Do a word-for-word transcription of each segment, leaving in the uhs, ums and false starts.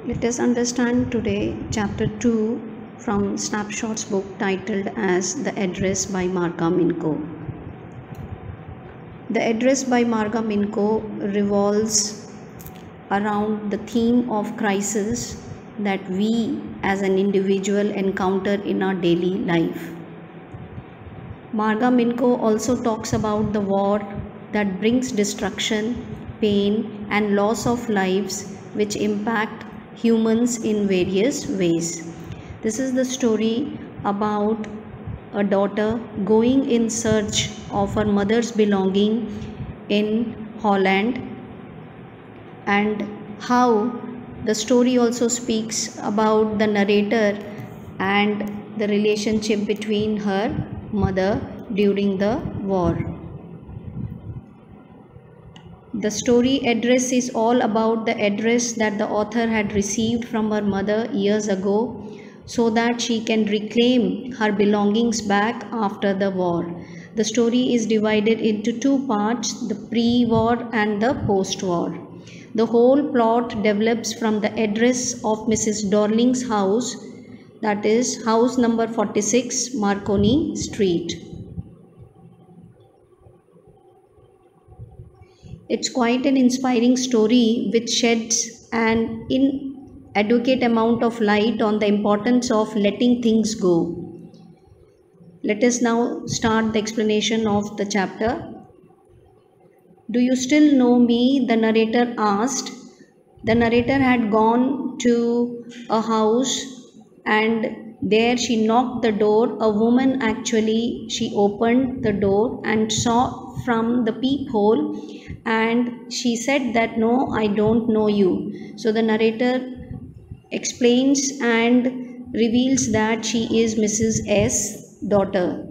Let us understand today chapter two from Snapshots book titled as The Address by Marga Minko. The Address by Marga Minko revolves around the theme of crisis that we as an individual encounter in our daily life. Marga Minko also talks about the war that brings destruction, pain, and loss of lives which impact humans in various ways. This is the story about a daughter going in search of her mother's belonging in Holland, and how the story also speaks about the narrator and the relationship between her mother during the war. The story address is all about the address that the author had received from her mother years ago so that she can reclaim her belongings back after the war. The story is divided into two parts, the pre-war and the post-war. The whole plot develops from the address of Missus Dorling's house, that is house number forty-six, Marconi Street. It's quite an inspiring story which sheds an inadequate amount of light on the importance of letting things go. Let us now start the explanation of the chapter. Do you still know me? The narrator asked. The narrator had gone to a house and there she knocked the door. A woman actually, she opened the door and saw from the peephole, and she said that no, I don't know you. So the narrator explains and reveals that she is Missus S' daughter.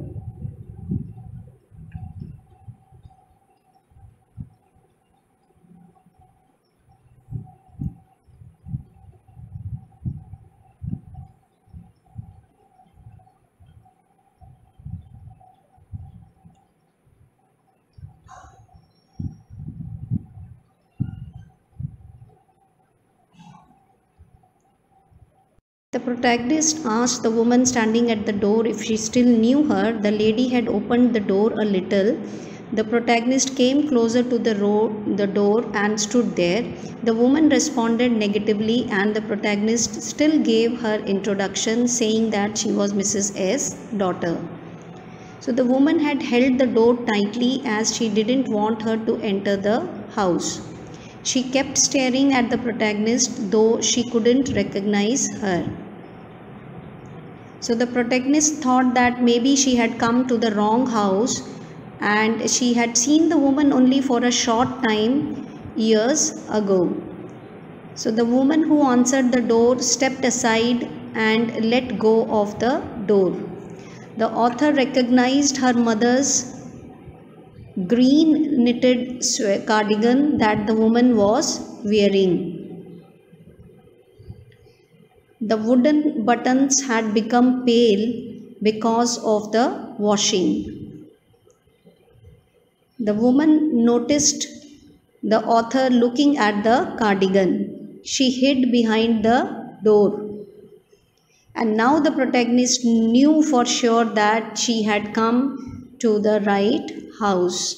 The protagonist asked the woman standing at the door if she still knew her. The lady had opened the door a little. The protagonist came closer to the, road, the door and stood there. The woman responded negatively and the protagonist still gave her introduction, saying that she was Missus S' daughter. So the woman had held the door tightly as she didn't want her to enter the house. She kept staring at the protagonist though she couldn't recognize her. So the protagonist thought that maybe she had come to the wrong house and she had seen the woman only for a short time years ago. So the woman who answered the door stepped aside and let go of the door. The author recognized her mother's green knitted cardigan that the woman was wearing. The wooden buttons had become pale because of the washing. The woman noticed the author looking at the cardigan. She hid behind the door. And now the protagonist knew for sure that she had come to the right house.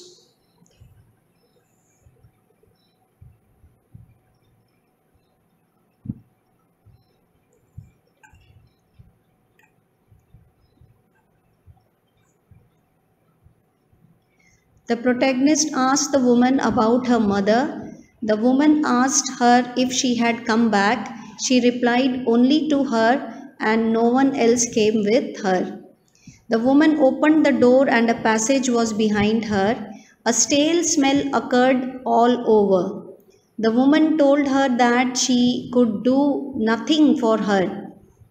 The protagonist asked the woman about her mother. The woman asked her if she had come back. She replied only to her and no one else came with her. The woman opened the door and a passage was behind her. A stale smell occurred all over. The woman told her that she could do nothing for her.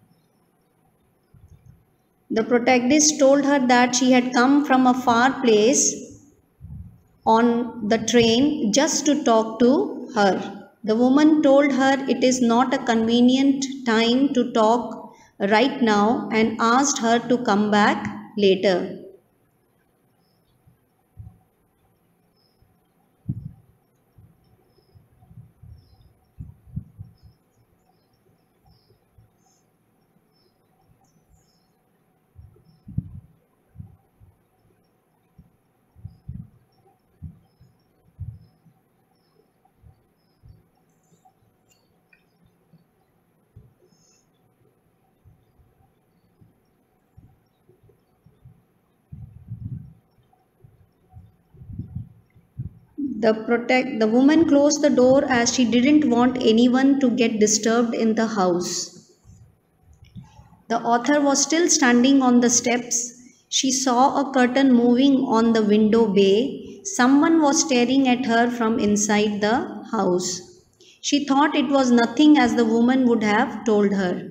The protagonist told her that she had come from a far place on the train just to talk to her. The woman told her it is not a convenient time to talk right now and asked her to come back later. The protect the woman closed the door as she didn't want anyone to get disturbed in the house. The author was still standing on the steps. She saw a curtain moving on the window bay. Someone was staring at her from inside the house. She thought it was nothing, as the woman would have told her.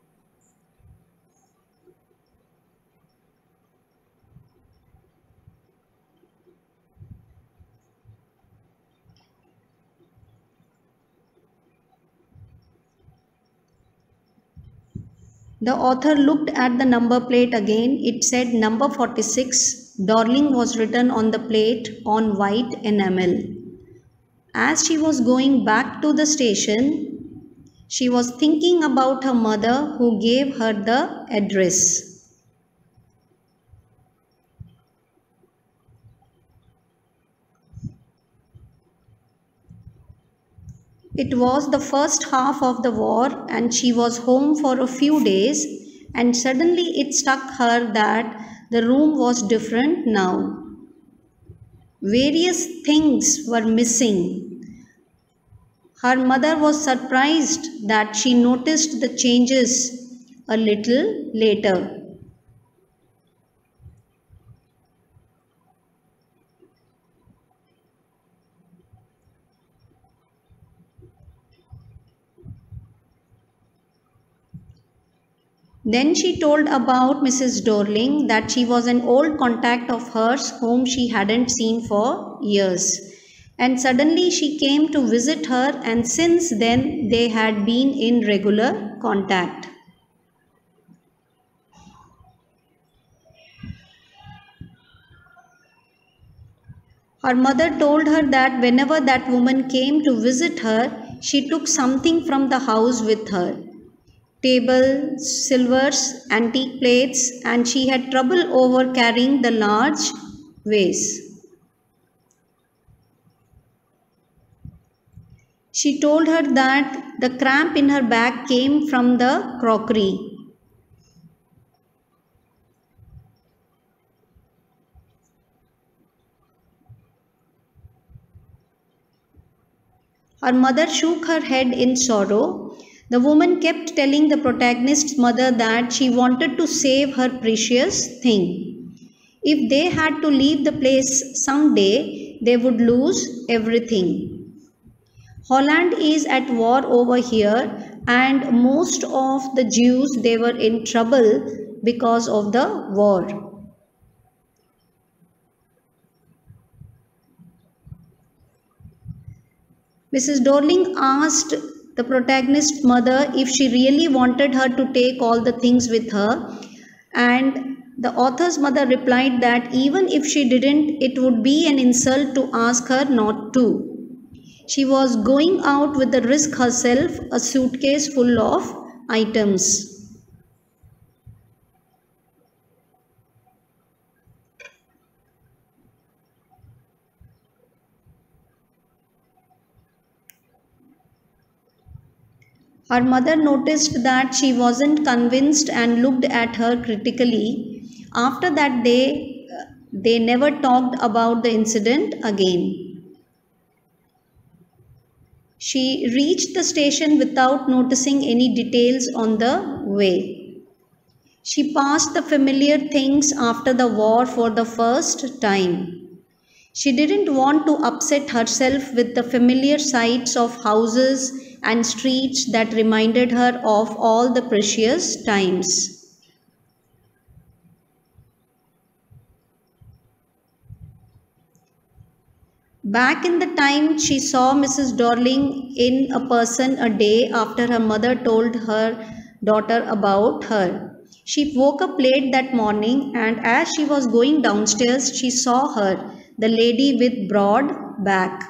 The author looked at the number plate again. It said number forty-six. Darling was written on the plate on white enamel. As she was going back to the station, she was thinking about her mother who gave her the address. It was the first half of the war and she was home for a few days, and suddenly it struck her that the room was different now. Various things were missing. Her mother was surprised that she noticed the changes a little later. Then she told about Missus Dorling, that she was an old contact of hers whom she hadn't seen for years. And suddenly she came to visit her, and since then they had been in regular contact. Her mother told her that whenever that woman came to visit her, she took something from the house with her. Tables, silvers, antique plates, and she had trouble over carrying the large vase. She told her that the cramp in her back came from the crockery. Her mother shook her head in sorrow. The woman kept telling the protagonist's mother that she wanted to save her precious thing. If they had to leave the place someday, they would lose everything. Holland is at war over here, and most of the Jews, they were in trouble because of the war. Missus Dorling asked the protagonist's mother if she really wanted her to take all the things with her, and the author's mother replied that even if she didn't, it would be an insult to ask her not to. She was going out with the risk herself, a suitcase full of items. Her mother noticed that she wasn't convinced and looked at her critically. After that day, they never talked about the incident again. She reached the station without noticing any details on the way. She passed the familiar things after the war for the first time. She didn't want to upset herself with the familiar sights of houses and streets that reminded her of all the precious times. Back in the time, she saw Missus Dorling in a person a day after her mother told her daughter about her. She woke up late that morning, and as she was going downstairs, she saw her, the lady with broad back.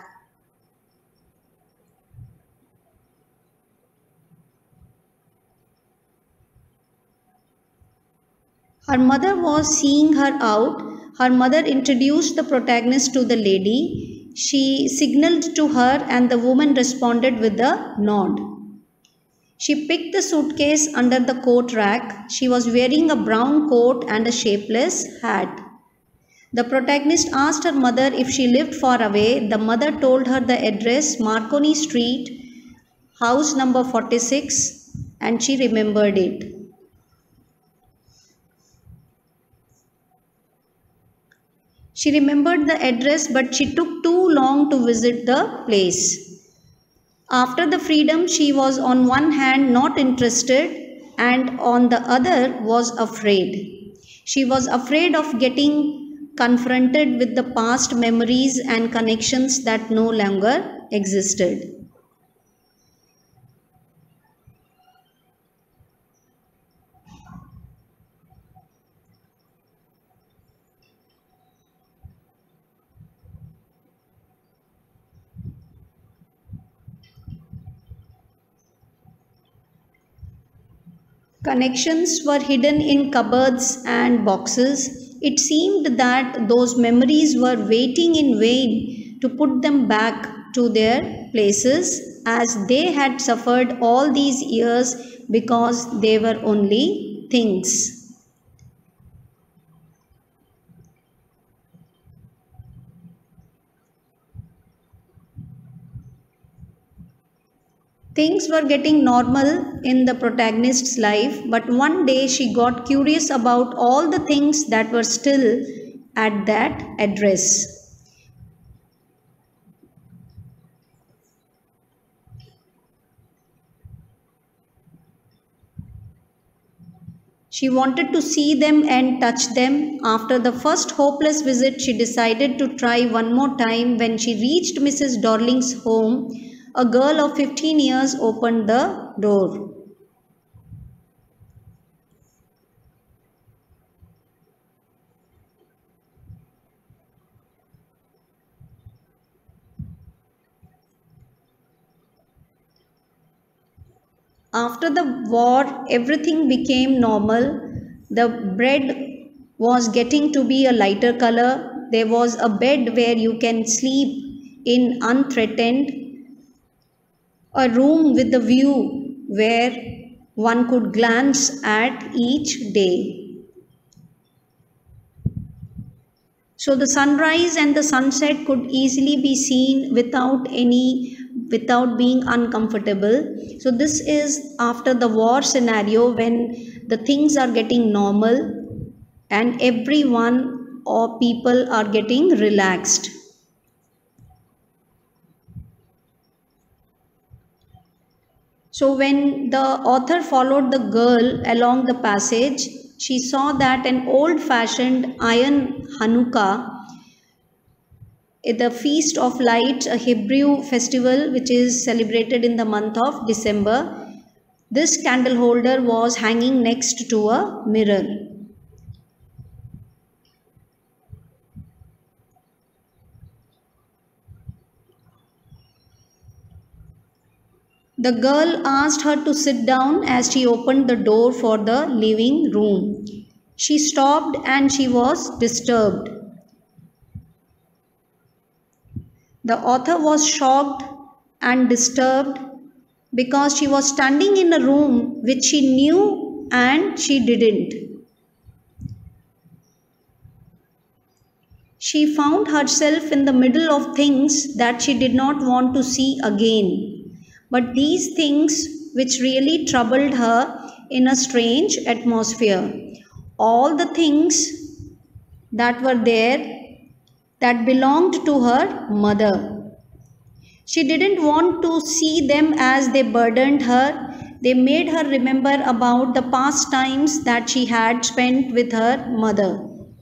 Her mother was seeing her out. Her mother introduced the protagonist to the lady. She signaled to her, and the woman responded with a nod. She picked the suitcase under the coat rack. She was wearing a brown coat and a shapeless hat. The protagonist asked her mother if she lived far away. The mother told her the address, Marconi Street, house number forty-six, and she remembered it. She remembered the address, but she took too long to visit the place. After the freedom, she was on one hand not interested and on the other was afraid. She was afraid of getting confronted with the past memories and connections that no longer existed. Connections were hidden in cupboards and boxes. It seemed that those memories were waiting in vain to put them back to their places, as they had suffered all these years because they were only things. Things were getting normal in the protagonist's life, but one day she got curious about all the things that were still at that address. She wanted to see them and touch them. After the first hopeless visit, she decided to try one more time. When she reached Missus Dorling's home, a girl of fifteen years opened the door. After the war, everything became normal. The bread was getting to be a lighter color. There was a bed where you can sleep in unthreatened, a room with a view where one could glance at each day. So the sunrise and the sunset could easily be seen without any without being uncomfortable. So this is after the war scenario, when the things are getting normal and everyone or people are getting relaxed. So when the author followed the girl along the passage, she saw that an old-fashioned iron Hanukkah, the Feast of Lights, a Hebrew festival which is celebrated in the month of December, this candle holder was hanging next to a mirror. The girl asked her to sit down as she opened the door for the living room. She stopped and she was disturbed. The author was shocked and disturbed because she was standing in a room which she knew and she didn't. She found herself in the middle of things that she did not want to see again. But these things which really troubled her in a strange atmosphere. All the things that were there that belonged to her mother. She didn't want to see them as they burdened her. They made her remember about the past times that she had spent with her mother.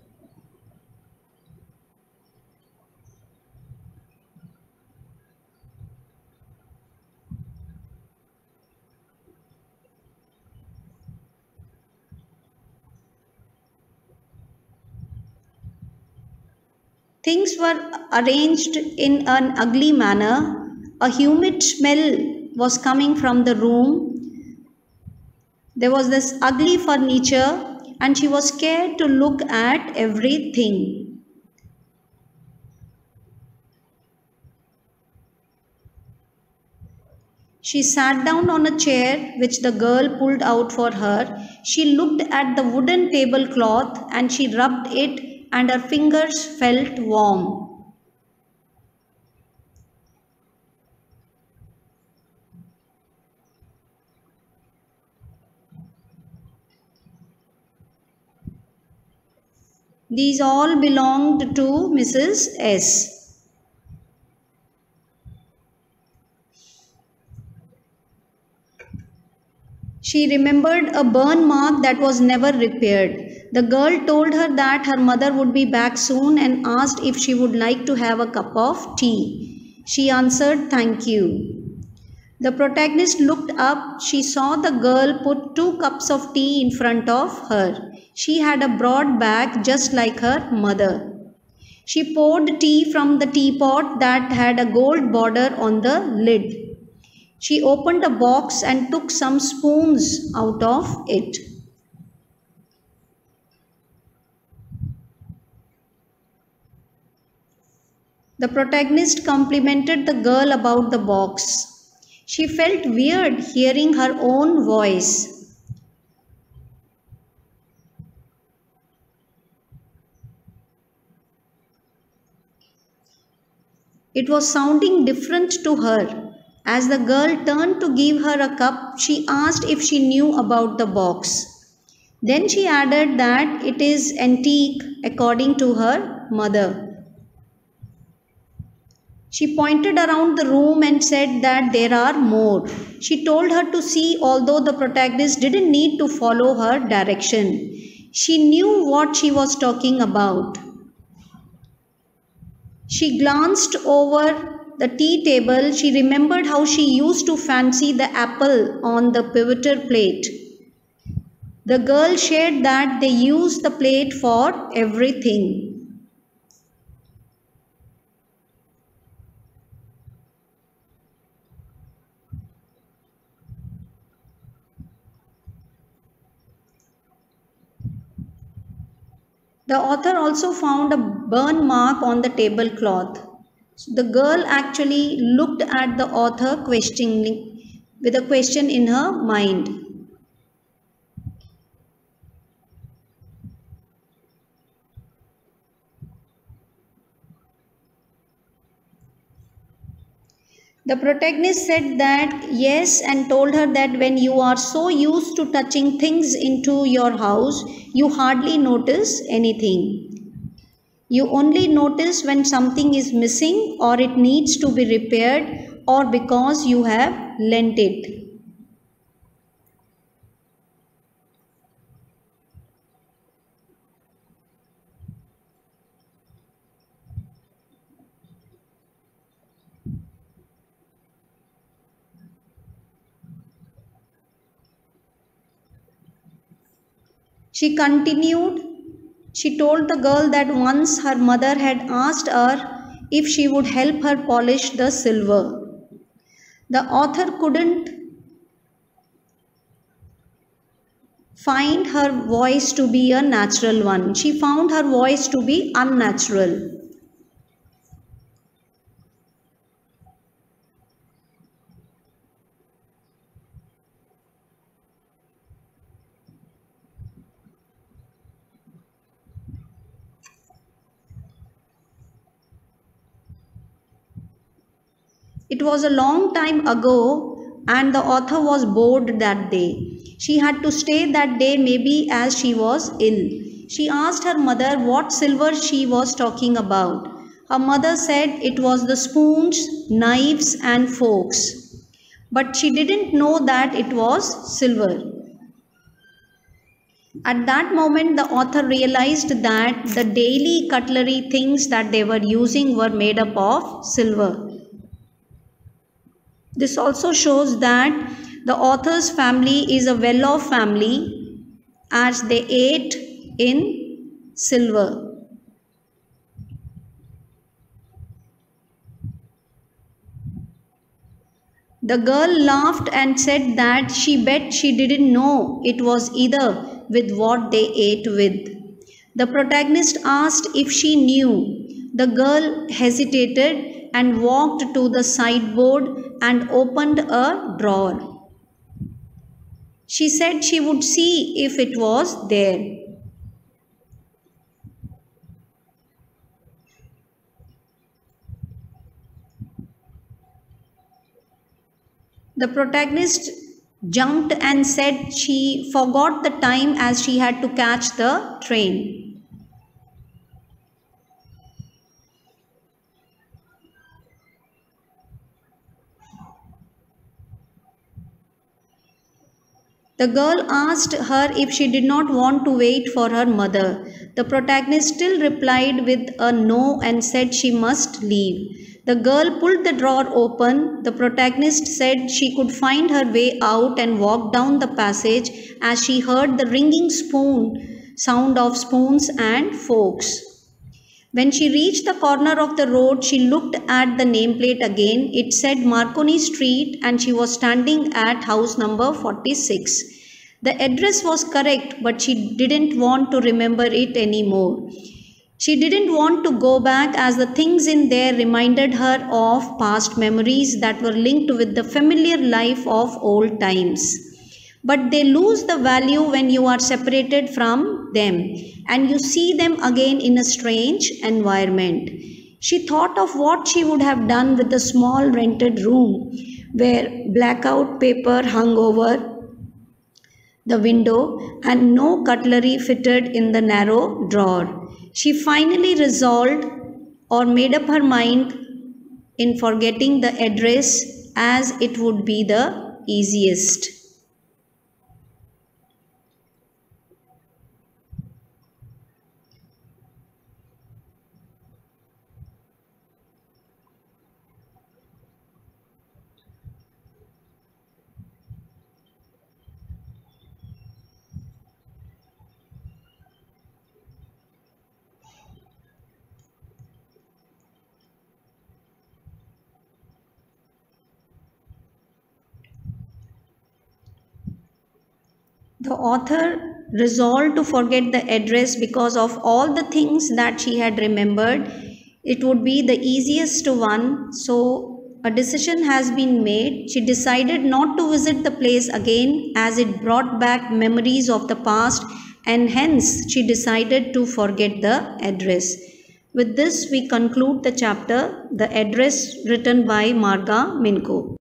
Things were arranged in an ugly manner. A humid smell was coming from the room. There was this ugly furniture and she was scared to look at everything. She sat down on a chair which the girl pulled out for her. She looked at the wooden tablecloth and she rubbed it and her fingers felt warm. These all belonged to Missus S. She remembered a burn mark that was never repaired. The girl told her that her mother would be back soon and asked if she would like to have a cup of tea. She answered, "Thank you." The protagonist looked up. She saw the girl put two cups of tea in front of her. She had a broad back just like her mother. She poured tea from the teapot that had a gold border on the lid. She opened a box and took some spoons out of it. The protagonist complimented the girl about the box. She felt weird hearing her own voice. It was sounding different to her. As the girl turned to give her a cup, she asked if she knew about the box. Then she added that it is antique according to her mother. She pointed around the room and said that there are more. She told her to see, although the protagonist didn't need to follow her direction. She knew what she was talking about. She glanced over the tea table. She remembered how she used to fancy the apple on the pewter plate. The girl shared that they use the plate for everything. The author also found a burn mark on the tablecloth. The girl actually looked at the author questioningly, with a question in her mind. The protagonist said that yes, and told her that when you are so used to touching things into your house, you hardly notice anything. You only notice when something is missing or it needs to be repaired or because you have lent it. She continued. She told the girl that once her mother had asked her if she would help her polish the silver. The author couldn't find her voice to be a natural one. She found her voice to be unnatural. It was a long time ago, and the author was bored that day. She had to stay that day, maybe as she was ill. She asked her mother what silver she was talking about. Her mother said it was the spoons, knives, and forks. But she didn't know that it was silver. At that moment, the author realized that the daily cutlery things that they were using were made up of silver. This also shows that the author's family is a well-off family as they ate in silver. The girl laughed and said that she bet she didn't know it was either with what they ate with. The protagonist asked if she knew. The girl hesitated and walked to the sideboard and opened a drawer. She said she would see if it was there. The protagonist jumped and said she forgot the time as she had to catch the train. The girl asked her if she did not want to wait for her mother. The protagonist still replied with a no and said she must leave. The girl pulled the drawer open. The protagonist said she could find her way out and walked down the passage as she heard the ringing spoon sound of spoons and forks. When she reached the corner of the road, she looked at the nameplate again. It said Marconi Street and she was standing at house number forty-six. The address was correct, but she didn't want to remember it anymore. She didn't want to go back as the things in there reminded her of past memories that were linked with the familiar life of old times. But they lose the value when you are separated from them and you see them again in a strange environment. She thought of what she would have done with the small rented room where blackout paper hung over the window and no cutlery fitted in the narrow drawer. She finally resolved or made up her mind in forgetting the address as it would be the easiest. The author resolved to forget the address because of all the things that she had remembered. It would be the easiest one, so a decision has been made. She decided not to visit the place again as it brought back memories of the past, and hence she decided to forget the address. With this, we conclude the chapter, The Address, written by Marga Minko.